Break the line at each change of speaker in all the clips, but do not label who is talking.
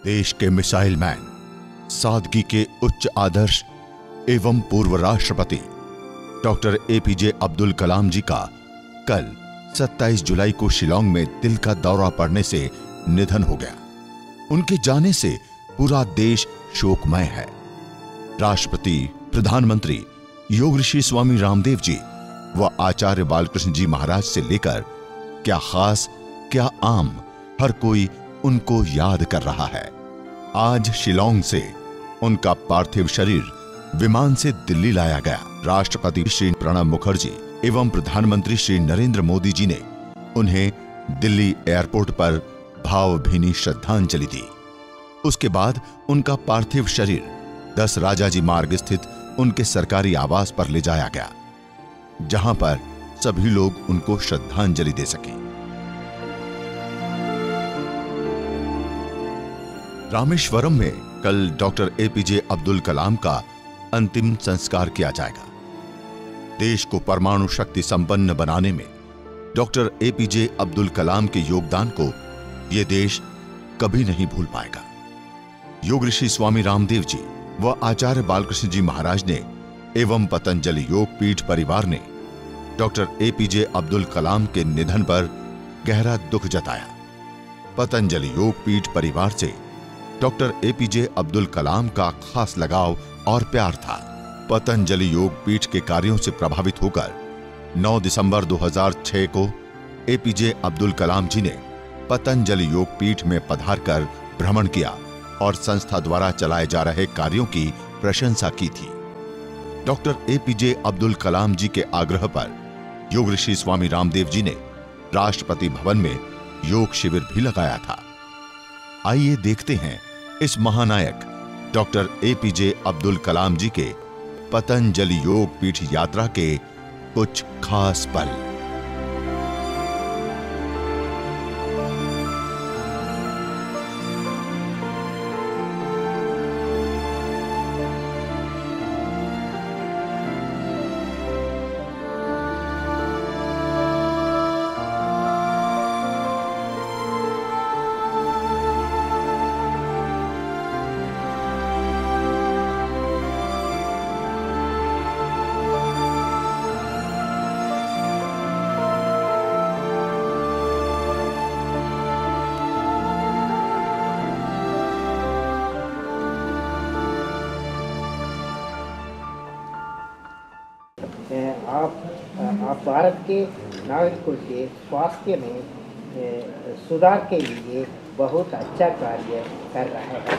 देश के missile man, सादगी के उच्च आदर्श एवं पूर्व राष्ट्रपति डॉक्टर एपीजे अब्दुल कलाम जी का कल 27 जुलाई को शिलांग में दिल का दौरा पड़ने से निधन हो गया। उनके जाने से पूरा देश शोकमय है। राष्ट्रपति, प्रधानमंत्री, योग ऋषि स्वामी रामदेव जी व आचार्य बालकृष्ण जी महाराज से लेकर क्या खास क्या आम, हर कोई उनको याद कर रहा है। आज शिलांग से उनका पार्थिव शरीर विमान से दिल्ली लाया गया। राष्ट्रपति श्री प्रणब मुखर्जी एवं प्रधानमंत्री श्री नरेंद्र मोदी जी ने उन्हें दिल्ली एयरपोर्ट पर भावभीनी श्रद्धांजलि दी। उसके बाद उनका पार्थिव शरीर 10 राजाजी मार्ग स्थित उनके सरकारी आवास पर ले जाया गया, जहां पर सभी लोग उनको श्रद्धांजलि दे सकें। रामेश्वरम में कल डॉक्टर एपीजे अब्दुल कलाम का अंतिम संस्कार किया जाएगा। देश को परमाणु शक्ति संपन्न बनाने में डॉक्टर एपीजे अब्दुल कलाम के योगदान को यह देश कभी नहीं भूल पाएगा। योग ऋषि स्वामी रामदेव जी व आचार्य बालकृष्ण जी महाराज ने एवं पतंजलि योग पीठ परिवार ने डॉक्टर एपीजे अब्दुल कलाम के निधन पर गहरा दुख जताया। पतंजलि योग पीठ परिवार से डॉक्टर एपीजे अब्दुल कलाम का खास लगाव और प्यार था। पतंजलि योग पीठ के कार्यों से प्रभावित होकर 9 दिसंबर 2006 को एपीजे अब्दुल कलाम जी ने पतंजलि योग पीठ में पधारकर भ्रमण किया और संस्था द्वारा चलाए जा रहे कार्यों की प्रशंसा की थी। डॉक्टर एपीजे अब्दुल कलाम जी के आग्रह पर योग ऋषि स्वामी रामदेव जी ने राष्ट्रपति भवन में योग शिविर भी लगाया था। आइए देखते हैं इस महानायक डॉक्टर एपीजे अब्दुल कलाम जी के पतंजलि योग पीठ यात्रा के कुछ खास पल।
आप भारत के नागरिकों के स्वास्थ्य में सुधार के लिए बहुत अच्छा कार्य कर रहे हैं।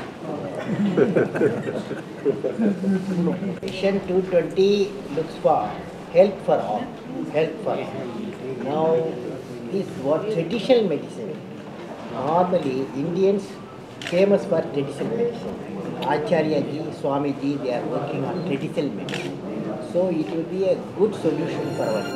Vision 220 looks for health for all, health for all. Now, this was traditional medicine. Normally, Indians famous for traditional medicine. Acharya ji, Swami ji, they are working on traditional medicine. So it will be a good solution for our.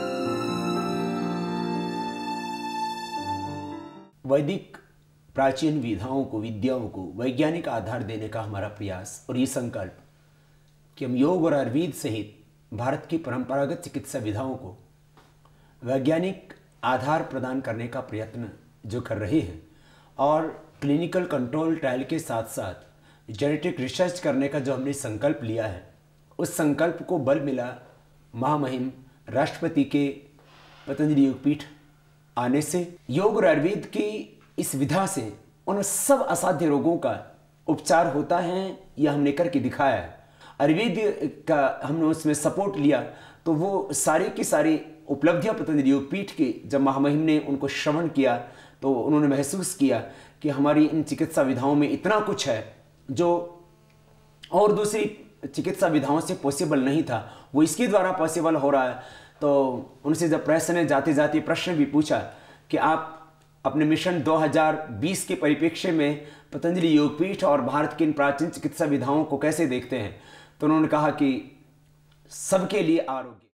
वैदिक प्राचीन विधाओं को, विद्याओं को वैज्ञानिक आधार देने का हमारा प्रयास और ये संकल्प कि हम योग और आयुर्वेद सहित भारत की परंपरागत चिकित्सा विधाओं को वैज्ञानिक आधार प्रदान करने का प्रयत्न जो कर रहे हैं और क्लिनिकल कंट्रोल ट्रायल के साथ साथ जेनेटिक रिसर्च करने का जो हमने संकल्प लिया है, उस संकल्प को बल मिला महामहिम राष्ट्रपति के पतंजलि योगपीठ आने से। योग और आयुर्वेद की इस विधा से उन सब असाध्य रोगों का उपचार होता है, यह हमने करके दिखाया है। आयुर्वेद का हमने उसमें सपोर्ट लिया तो वो सारी की सारी उपलब्धियां पतंजलि योगपीठ की जब महामहिम ने उनको श्रवण किया तो उन्होंने महसूस किया कि हमारी इन चिकित्सा विधाओं में इतना कुछ है जो और दूसरी चिकित्सा विधाओं से पॉसिबल नहीं था, वो इसके द्वारा पॉसिबल हो रहा है। तो उनसे जब प्रेस ने जाते जाते प्रश्न भी पूछा कि आप अपने मिशन 2020 के परिप्रेक्ष्य में पतंजलि योगपीठ और भारत की इन प्राचीन चिकित्सा विधाओं को कैसे देखते हैं, तो उन्होंने कहा कि सबके लिए आरोग्य